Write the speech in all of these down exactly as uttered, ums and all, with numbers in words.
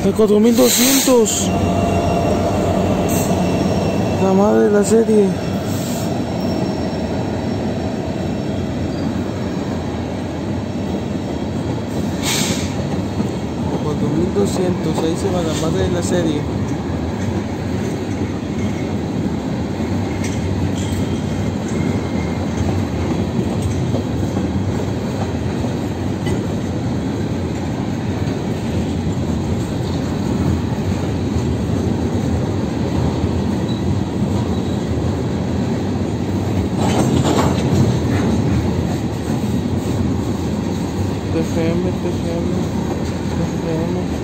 El cuatro mil doscientos. La madre de la serie. cuatro mil doscientos. Ahí se va la madre de la serie. T F M, T F M, T F M.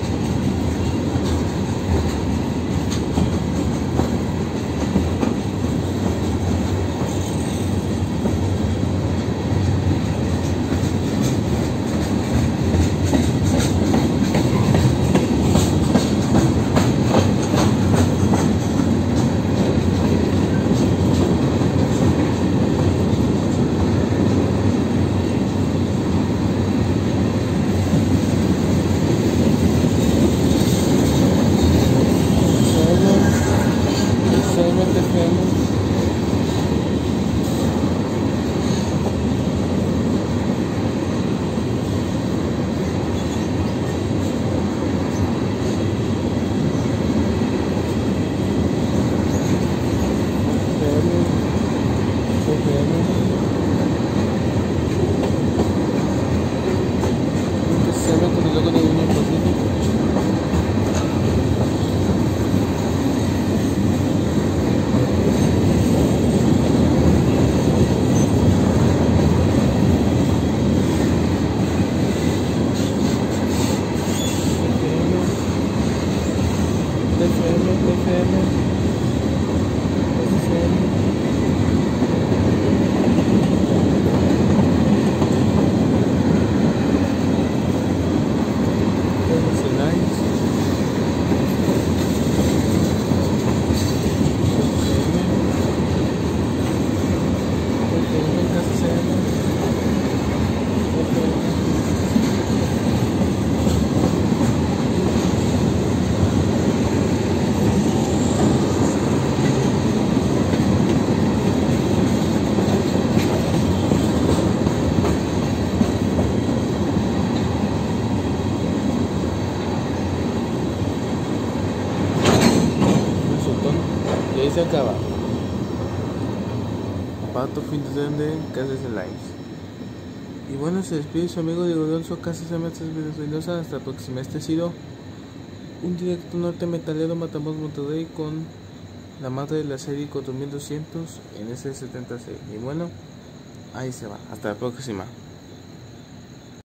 Y ahí se acaba. Pato fin de semana, Casas en Lives. Y bueno, se despide su amigo Diego Alonso, Casas en Lives. Hasta la próxima. Este ha sido un directo norte metalero Matamos Monterrey con la madre de la serie cuatro mil doscientos en ese setenta seis. Y bueno, ahí se va. Hasta la próxima.